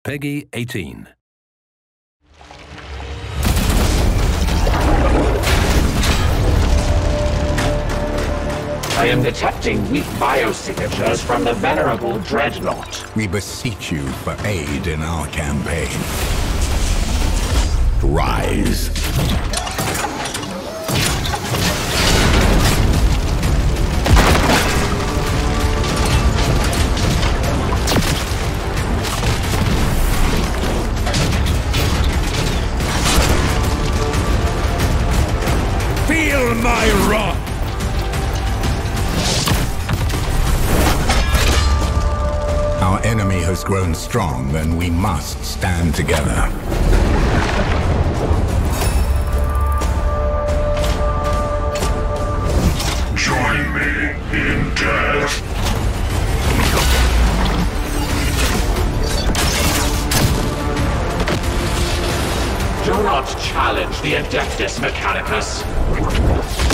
Peggy 18. I am detecting weak biosignatures from the Venerable Dreadnought. We beseech you for aid in our campaign. Rise. Feel my wrath! Our enemy has grown strong, and we must stand together. Join me in death. Do not challenge the Adeptus Mechanicus.